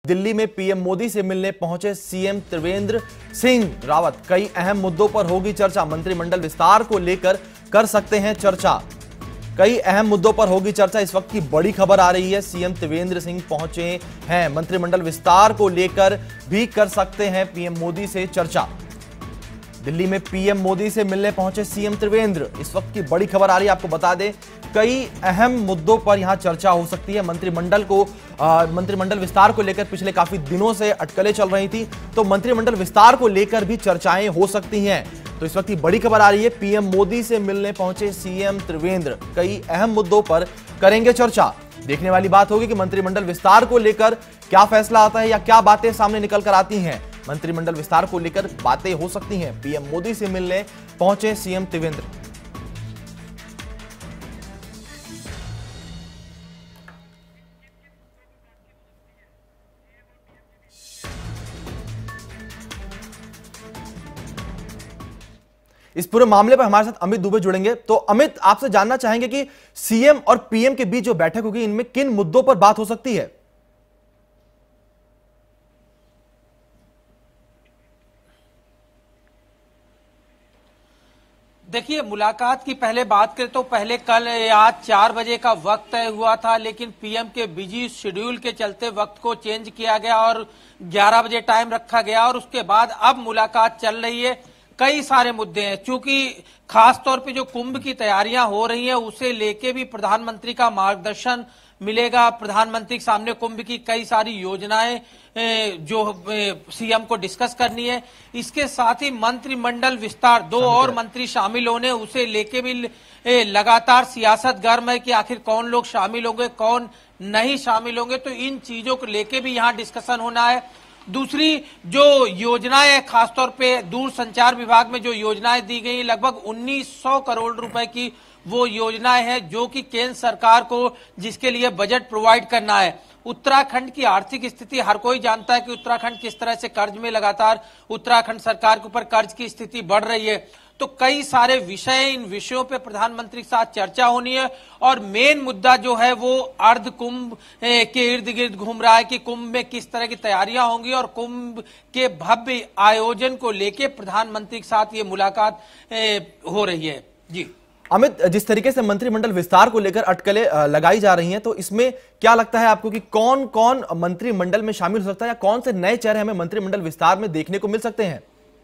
दिल्ली में पीएम मोदी से मिलने पहुंचे सीएम त्रिवेंद्र सिंह रावत। कई अहम मुद्दों पर होगी चर्चा। मंत्रिमंडल विस्तार को लेकर कर सकते हैं चर्चा। कई अहम मुद्दों पर होगी चर्चा। इस वक्त की बड़ी खबर आ रही है, सीएम त्रिवेंद्र सिंह पहुंचे हैं। मंत्रिमंडल विस्तार को लेकर भी कर सकते हैं पीएम मोदी से चर्चा। दिल्ली में पीएम मोदी से मिलने पहुंचे सीएम त्रिवेंद्र। इस वक्त की बड़ी खबर आ रही है, आपको बता दें कई अहम मुद्दों पर यहां चर्चा हो सकती है। मंत्रिमंडल विस्तार को लेकर पिछले काफी दिनों से अटकलें चल रही थी, तो मंत्रिमंडल विस्तार को लेकर भी चर्चाएं हो सकती हैं। तो इस वक्त की बड़ी खबर आ रही है, पीएम मोदी से मिलने पहुंचे सीएम त्रिवेंद्र। कई अहम मुद्दों पर करेंगे चर्चा। देखने वाली बात होगी कि मंत्रिमंडल विस्तार को लेकर क्या फैसला आता है या क्या बातें सामने निकल कर आती हैं। मंत्रिमंडल विस्तार को लेकर बातें हो सकती हैं। पीएम मोदी से मिलने पहुंचे सीएम त्रिवेंद्र। इस पूरे मामले पर हमारे साथ अमित दुबे जुड़ेंगे। तो अमित, आपसे जानना चाहेंगे कि सीएम और पीएम के बीच जो बैठक होगी, इनमें किन मुद्दों पर बात हो सकती है? देखिए, मुलाकात की पहले बात करें तो पहले कल आज 4 बजे का वक्त तय हुआ था, लेकिन पीएम के बिजी शेड्यूल के चलते वक्त को चेंज किया गया और 11 बजे टाइम रखा गया। और उसके बाद अब मुलाकात चल रही है। कई सारे मुद्दे हैं, क्योंकि खास तौर पे जो कुंभ की तैयारियां हो रही हैं उसे लेके भी प्रधानमंत्री का मार्गदर्शन मिलेगा। प्रधानमंत्री के सामने कुंभ की कई सारी योजनाएं जो सीएम को डिस्कस करनी है। इसके साथ ही मंत्रिमंडल विस्तार, 2 और मंत्री शामिल होने, उसे लेके भी लगातार सियासत गर्म है कि आखिर कौन लोग शामिल होंगे, कौन नहीं शामिल होंगे। तो इन चीजों को लेके भी यहाँ डिस्कशन होना है। दूसरी जो योजनाएं है, खासतौर पे दूरसंचार विभाग में जो योजनाएं दी गई, लगभग 1900 करोड़ रुपए की वो योजनाएं हैं जो कि केंद्र सरकार को जिसके लिए बजट प्रोवाइड करना है। उत्तराखंड की आर्थिक स्थिति हर कोई जानता है कि उत्तराखंड किस तरह से कर्ज में, लगातार उत्तराखंड सरकार के ऊपर कर्ज की स्थिति बढ़ रही है। तो कई सारे विषय, इन विषयों पे प्रधानमंत्री के साथ चर्चा होनी है। और मेन मुद्दा जो है वो अर्ध कुंभ के इर्द गिर्द घूम रहा है कि कुंभ में किस तरह की तैयारियां होंगी और कुंभ के भव्य आयोजन को लेके प्रधानमंत्री के साथ ये मुलाकात हो रही है। जी अमित, जिस तरीके से मंत्रिमंडल विस्तार को लेकर अटकलें लगाई जा रही हैं, तो इसमें क्या लगता है आपको कि कौन कौन मंत्रिमंडल में शामिल हो सकता है या कौन से नए चेहरे हमें मंत्रिमंडल विस्तार में देखने को मिल सकते हैं?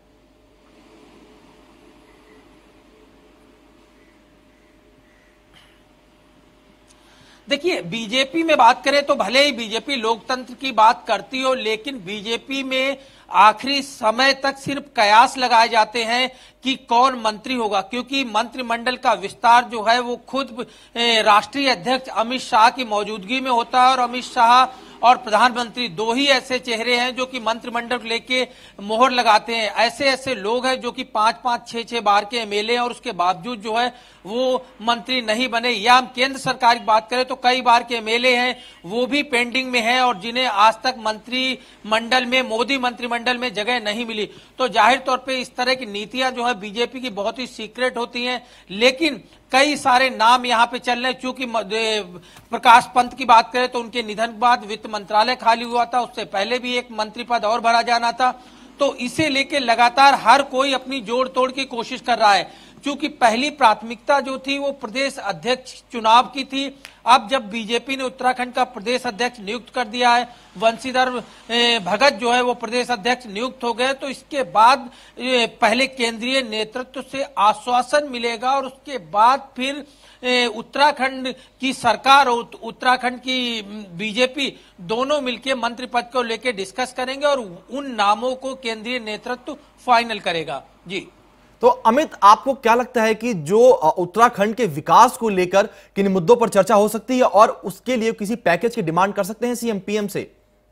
देखिए, बीजेपी में बात करें तो भले ही बीजेपी लोकतंत्र की बात करती हो, लेकिन बीजेपी में आखिरी समय तक सिर्फ कयास लगाए जाते हैं कि कौन मंत्री होगा, क्योंकि मंत्रिमंडल का विस्तार जो है वो खुद राष्ट्रीय अध्यक्ष अमित शाह की मौजूदगी में होता है। और अमित शाह और प्रधानमंत्री 2 ही ऐसे चेहरे हैं जो कि मंत्रिमंडल को लेके मोहर लगाते हैं। ऐसे ऐसे लोग हैं जो कि 5-5, 6-6 बार के एमएलए और उसके बावजूद जो है वो मंत्री नहीं बने। या हम केंद्र सरकार की बात करें तो कई बार के एमएलए हैं वो भी पेंडिंग में हैं और जिन्हें आज तक मंत्रिमंडल में, मोदी मंत्रिमंडल में जगह नहीं मिली। तो जाहिर तौर पे इस तरह की नीतियां जो है बीजेपी की बहुत ही सीक्रेट होती हैं। लेकिन कई सारे नाम यहां पे चल रहे हैं। चूंकि प्रकाश पंत की बात करें तो उनके निधन के बाद वित्त मंत्रालय खाली हुआ था, उससे पहले भी एक मंत्री पद और भरा जाना था। तो इसे लेके लगातार हर कोई अपनी जोड़ तोड़ की कोशिश कर रहा है। चूंकि पहली प्राथमिकता जो थी वो प्रदेश अध्यक्ष चुनाव की थी। अब जब बीजेपी ने उत्तराखंड का प्रदेश अध्यक्ष नियुक्त कर दिया है, वंशीधर भगत जो है वो प्रदेश अध्यक्ष नियुक्त हो गए, तो इसके बाद पहले केंद्रीय नेतृत्व से आश्वासन मिलेगा और उसके बाद फिर उत्तराखंड की सरकार और उत्तराखंड की बीजेपी दोनों मिलकर मंत्री पद को लेकर डिस्कस करेंगे और उन नामों को केंद्रीय नेतृत्व फाइनल करेगा। जी तो अमित, आपको क्या लगता है कि जो उत्तराखंड के विकास को लेकर किन मुद्दों पर चर्चा हो सकती है और उसके लिए किसी पैकेज की डिमांड कर सकते हैं सीएम पीएम से?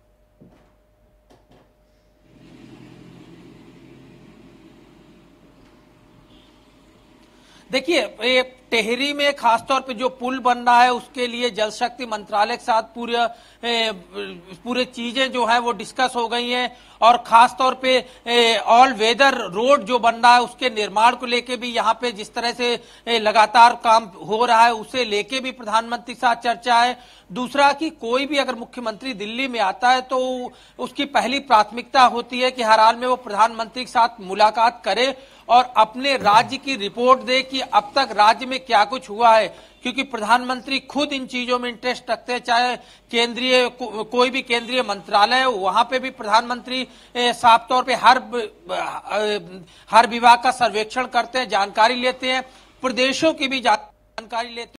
देखिए, टेहरी में खासतौर पे जो पुल बन रहा है उसके लिए जल शक्ति मंत्रालय के साथ पूरे चीजें जो है वो डिस्कस हो गई हैं। और खासतौर पे ऑल वेदर रोड जो बन रहा है उसके निर्माण को लेके भी यहाँ पे जिस तरह से लगातार काम हो रहा है उसे लेके भी प्रधानमंत्री के साथ चर्चा है। दूसरा कि कोई भी अगर मुख्यमंत्री दिल्ली में आता है तो उसकी पहली प्राथमिकता होती है कि हर हाल में वो प्रधानमंत्री के साथ मुलाकात करे और अपने राज्य की रिपोर्ट दे कि अब तक राज्य में क्या कुछ हुआ है, क्योंकि प्रधानमंत्री खुद इन चीजों में इंटरेस्ट रखते हैं। चाहे केंद्रीय कोई भी केंद्रीय मंत्रालय हो, वहां पे भी प्रधानमंत्री साफ तौर पे हर विभाग का सर्वेक्षण करते हैं, जानकारी लेते हैं, प्रदेशों की भी जानकारी लेते हैं।